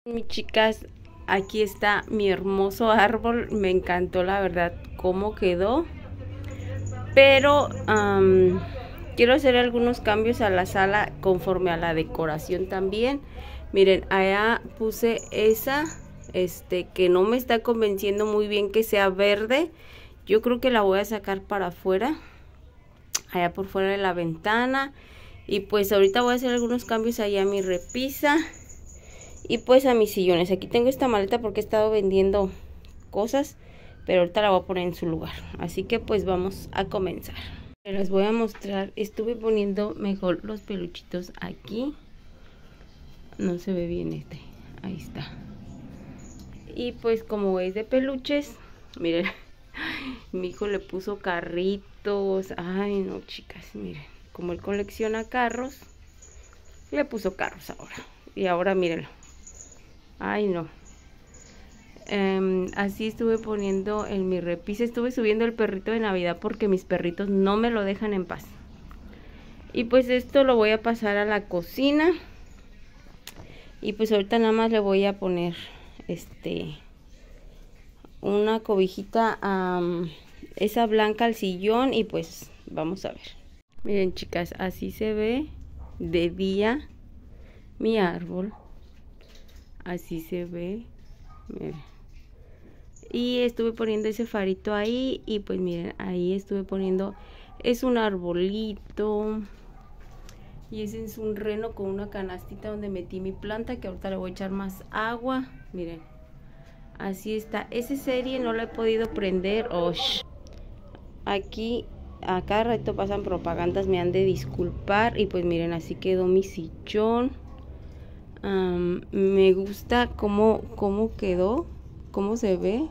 Mis chicas, aquí está mi hermoso árbol. Me encantó la verdad cómo quedó. Pero quiero hacer algunos cambios a la sala conforme a la decoración también. Miren, allá puse esa, que no me está convenciendo muy bien que sea verde. Yo creo que la voy a sacar para afuera, allá por fuera de la ventana. Y pues ahorita voy a hacer algunos cambios allá a mi repisa. Y pues a mis sillones. Aquí tengo esta maleta porque he estado vendiendo cosas, pero ahorita la voy a poner en su lugar. Así que pues vamos a comenzar. Les voy a mostrar. Estuve poniendo mejor los peluchitos aquí. No se ve bien este. Ahí está. Y pues como es de peluches, miren. Mi hijo le puso carritos. Ay no, chicas, miren. Como él colecciona carros, le puso carros ahora. Y ahora mírenlo. Ay no. Así estuve poniendo en mi repisa. Estuve subiendo el perrito de Navidad porque mis perritos no me lo dejan en paz. Y pues esto lo voy a pasar a la cocina. Y pues ahorita nada más le voy a poner una cobijita esa blanca al sillón. Y pues vamos a ver. Miren chicas, así se ve de día mi árbol. Así se ve. Miren. Y estuve poniendo ese farito ahí. Y pues miren, ahí estuve poniendo. Es un arbolito. Y ese es un reno con una canastita donde metí mi planta. Que ahorita le voy a echar más agua. Miren. Así está. Esa serie no la he podido prender. Oh, aquí a cada rato pasan propagandas. Me han de disculpar. Y pues miren, así quedó mi sillón. Me gusta cómo quedó. Cómo se ve.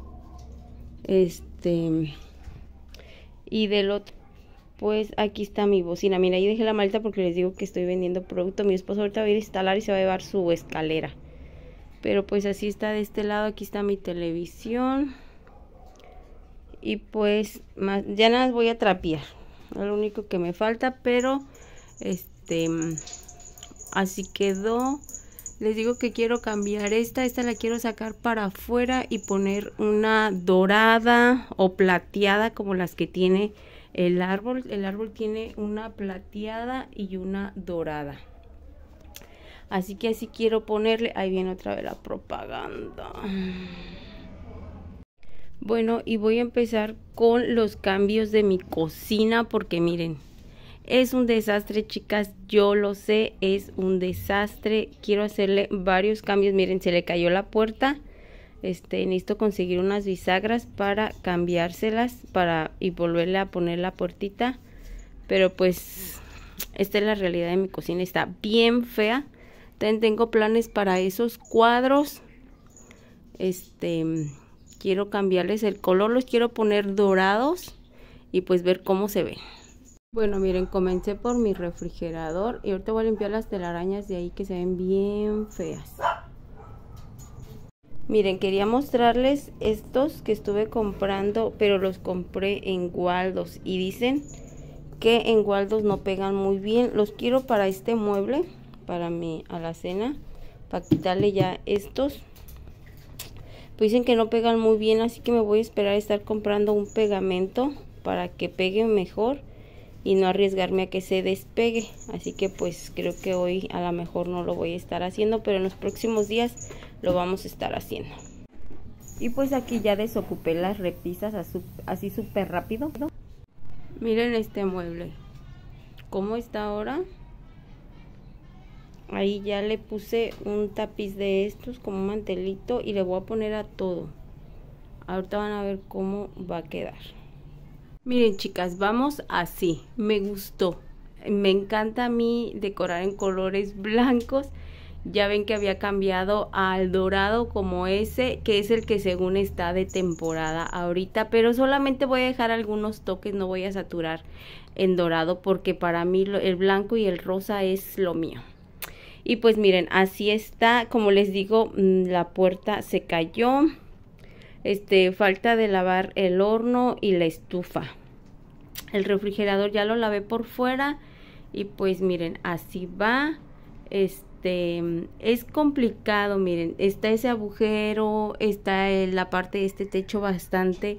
Y del otro, pues aquí está mi bocina. Mira, ahí dejé la maleta porque les digo que estoy vendiendo producto. Mi esposo ahorita va a ir a instalar y se va a llevar su escalera. Pero pues así está de este lado. Aquí está mi televisión. Y pues ya nada más voy a trapear. Es lo único que me falta. Pero así quedó. Les digo que quiero cambiar esta la quiero sacar para afuera y poner una dorada o plateada como las que tiene el árbol. El árbol tiene una plateada y una dorada. Así que así quiero ponerle. Ahí viene otra vez la propaganda. Bueno, y voy a empezar con los cambios de mi cocina porque miren. Es un desastre, chicas, yo lo sé, es un desastre. Quiero hacerle varios cambios. Miren, se le cayó la puerta. Necesito conseguir unas bisagras para cambiárselas y volverle a poner la puertita. Pero pues, esta es la realidad de mi cocina. Está bien fea. También tengo planes para esos cuadros. Quiero cambiarles el color. Los quiero poner dorados. Y pues ver cómo se ven. Bueno, miren, comencé por mi refrigerador y ahorita voy a limpiar las telarañas de ahí que se ven bien feas. Miren, quería mostrarles estos que estuve comprando, pero los compré en Waldos y dicen que en Waldos no pegan muy bien. Los quiero para este mueble, para mi alacena, para quitarle ya estos. Pues dicen que no pegan muy bien, así que me voy a esperar a estar comprando un pegamento para que peguen mejor. Y no arriesgarme a que se despegue. Así que pues creo que hoy a lo mejor no lo voy a estar haciendo. Pero en los próximos días lo vamos a estar haciendo. Y pues aquí ya desocupé las repisas así súper rápido. Miren este mueble. ¿Cómo está ahora? Ahí ya le puse un tapiz de estos como un mantelito. Y le voy a poner a todo. Ahorita van a ver cómo va a quedar. Miren chicas, vamos así, me gustó, me encanta a mí decorar en colores blancos. Ya ven que había cambiado al dorado como ese, que es el que según está de temporada ahorita. Pero solamente voy a dejar algunos toques, no voy a saturar en dorado porque para mí el blanco y el rosa es lo mío. Y pues miren, así está, como les digo, la puerta se cayó. Falta de lavar el horno y la estufa. El refrigerador ya lo lavé por fuera y pues miren, así va. es complicado, miren, está ese agujero, está la parte de este techo bastante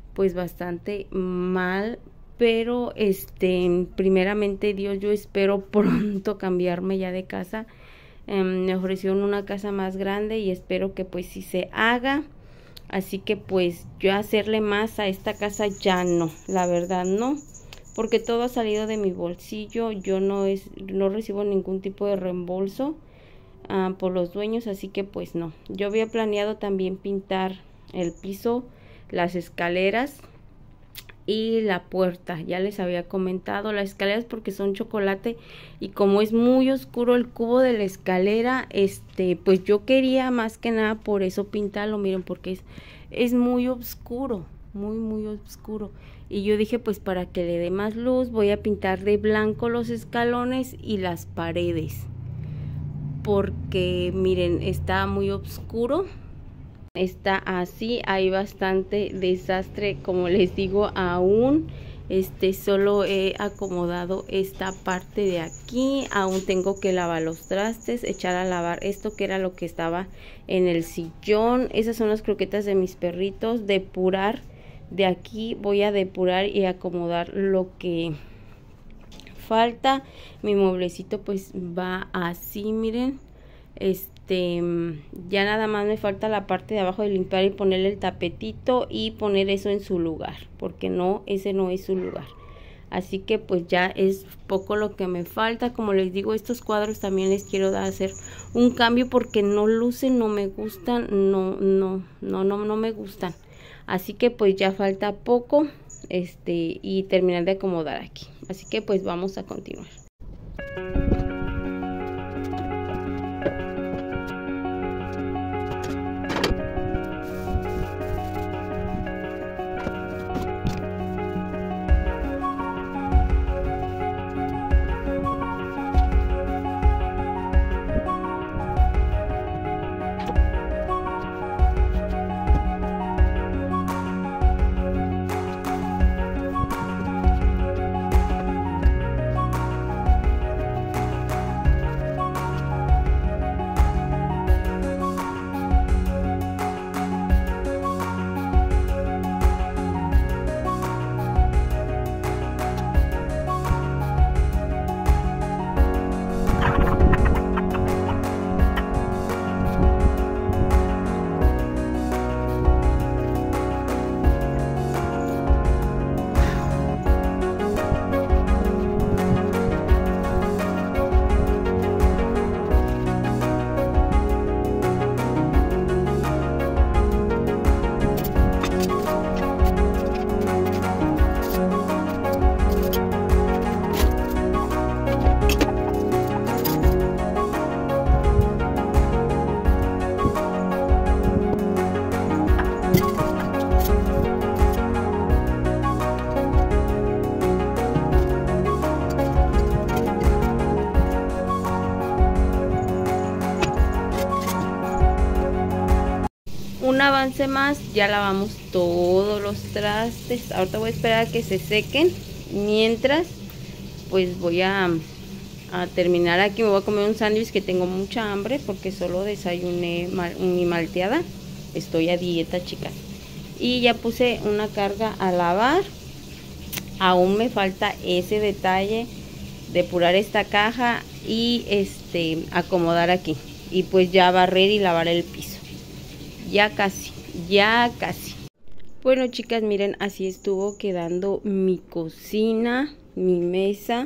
mal, pero primeramente Dios, yo espero pronto cambiarme ya de casa. Me ofrecieron una casa más grande y espero que pues sí se haga. Así que pues yo hacerle más a esta casa ya no, la verdad no, porque todo ha salido de mi bolsillo. Yo no recibo ningún tipo de reembolso por los dueños, así que pues no. Yo había planeado también pintar el piso, las escaleras y la puerta. Ya les había comentado las escaleras porque son chocolate y como es muy oscuro el cubo de la escalera, pues yo quería más que nada por eso pintarlo, miren, porque es muy oscuro, muy oscuro. Y yo dije, pues para que le dé más luz voy a pintar de blanco los escalones y las paredes, porque miren, está muy oscuro. Está así, hay bastante desastre, como les digo, aún solo he acomodado esta parte de aquí. Aún tengo que lavar los trastes, echar a lavar esto que era lo que estaba en el sillón. Esas son las croquetas de mis perritos. Depurar de aquí, voy a depurar y acomodar lo que falta. Mi mueblecito pues va así, miren. Ya nada más me falta la parte de abajo de limpiar y ponerle el tapetito y poner eso en su lugar, porque no, ese no es su lugar. Así que pues ya es poco lo que me falta. Como les digo, estos cuadros también les quiero hacer un cambio porque no lucen, no me gustan, no me gustan. Así que pues ya falta poco y terminar de acomodar aquí. Así que pues vamos a continuar. Un avance más, ya lavamos todos los trastes. Ahorita voy a esperar a que se sequen. Mientras, pues voy a terminar aquí. Me voy a comer un sándwich que tengo mucha hambre porque solo desayuné mi malteada. Estoy a dieta, chicas. Y ya puse una carga a lavar. Aún me falta ese detalle, depurar esta caja y acomodar aquí. Y pues ya barrer y lavar el piso. Ya casi. Bueno, chicas, miren, así estuvo quedando mi cocina, mi mesa.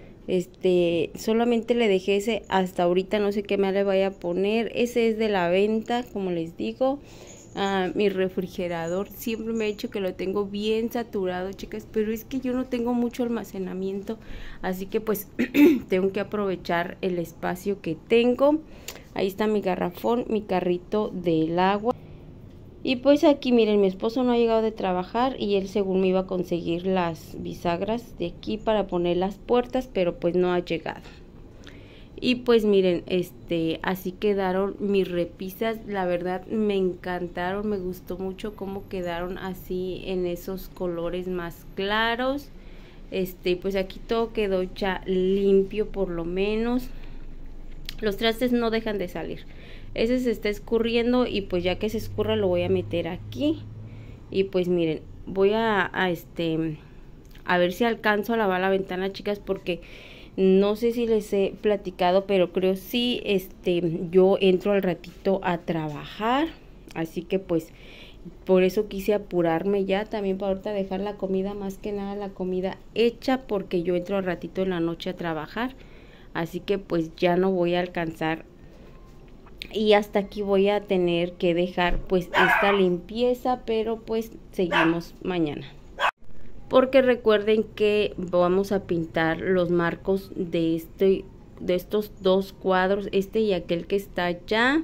Solamente le dejé ese hasta ahorita, no sé qué más le vaya a poner. Ese es de la venta, como les digo. Mi refrigerador siempre me ha dicho que lo tengo bien saturado, chicas, pero es que yo no tengo mucho almacenamiento, así que pues tengo que aprovechar el espacio que tengo. Ahí está mi garrafón, mi carrito del agua. Y pues aquí miren, mi esposo no ha llegado de trabajar y él según me iba a conseguir las bisagras de aquí para poner las puertas, pero pues no ha llegado. Y pues miren, así quedaron mis repisas. La verdad me encantaron, me gustó mucho cómo quedaron así en esos colores más claros. Pues aquí todo quedó ya limpio por lo menos. Los trastes no dejan de salir. Ese se está escurriendo y pues ya que se escurra lo voy a meter aquí. Y pues miren, voy a ver si alcanzo a lavar la ventana, chicas, porque no sé si les he platicado, pero creo sí, yo entro al ratito a trabajar, así que pues por eso quise apurarme ya, también para ahorita dejar la comida, más que nada la comida hecha, porque yo entro al ratito en la noche a trabajar, así que pues ya no voy a alcanzar. Y hasta aquí voy a tener que dejar pues esta limpieza, pero pues seguimos mañana. Porque recuerden que vamos a pintar los marcos de estos dos cuadros, y aquel que está allá.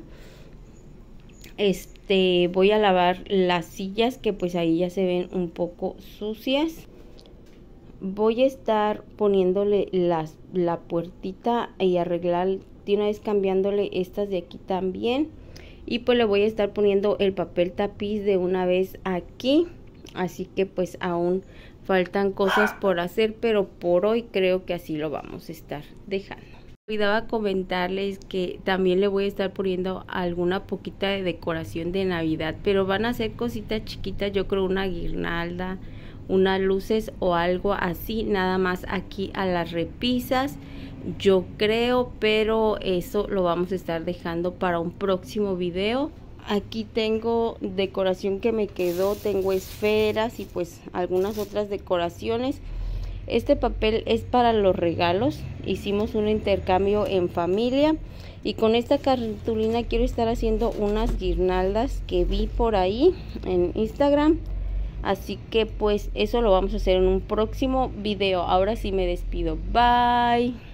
Voy a lavar las sillas, que pues ahí ya se ven un poco sucias. Voy a estar poniéndole la puertita y arreglar de una vez, cambiándole estas de aquí también. Y pues le voy a estar poniendo el papel tapiz de una vez aquí. Así que pues aún faltan cosas por hacer, pero por hoy creo que así lo vamos a estar dejando. Olvidaba comentarles que también le voy a estar poniendo alguna poquita de decoración de Navidad, pero van a ser cositas chiquitas, yo creo una guirnalda, unas luces o algo así, nada más aquí a las repisas, yo creo, pero eso lo vamos a estar dejando para un próximo video. Aquí tengo decoración que me quedó, tengo esferas y pues algunas otras decoraciones. Este papel es para los regalos, hicimos un intercambio en familia y con esta cartulina quiero estar haciendo unas guirnaldas que vi por ahí en Instagram. Así que pues eso lo vamos a hacer en un próximo video. Ahora sí me despido, bye.